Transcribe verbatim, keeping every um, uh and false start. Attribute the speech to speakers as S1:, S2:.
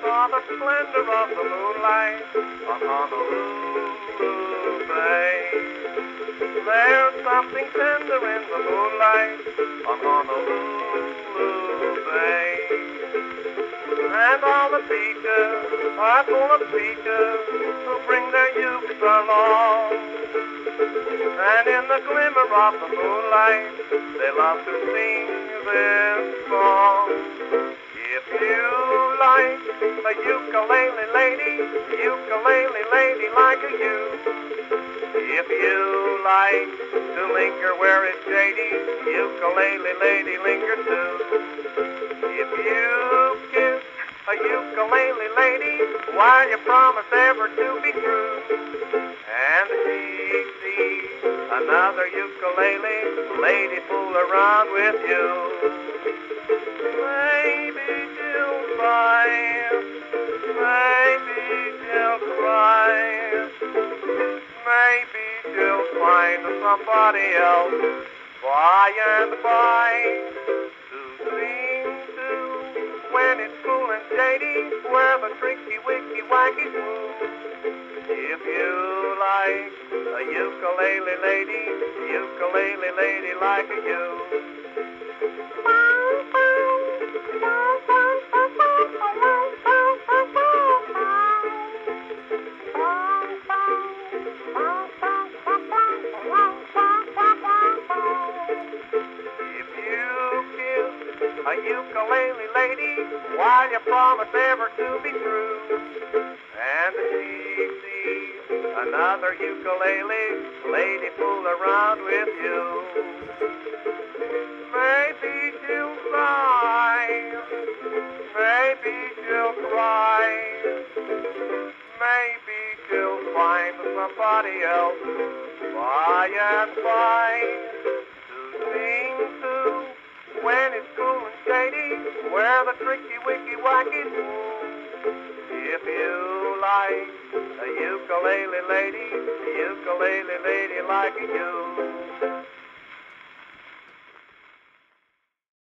S1: saw the splendor of the moonlight on Honolulu Bay. There's something tender in the moonlight on Honolulu Bay. And all the beaches are full of peaches who bring their youths along. And in the glimmer of the moonlight, they love to sing this song. If you like a ukulele lady, ukulele lady like a you. If you like to linger where it's shady, ukulele lady linger too. If you kiss a ukulele lady, why you promise ever to be true. And she sees another ukulele lady fool around with you. Maybe she'll cry, maybe she'll cry, maybe she'll find somebody else by and by to sing to when it's cool and shady, where the tricky wicky wacky move. If you like a ukulele lady, ukulele lady like a you. A ukulele lady, why you promise ever to be true. And she sees another ukulele lady fool around with you. Maybe she'll sigh, maybe she'll cry, maybe she'll find somebody else by and by to sing to when it's cool and shady, where the tricky wicky wacky move. If you like a ukulele lady, a ukulele lady like you.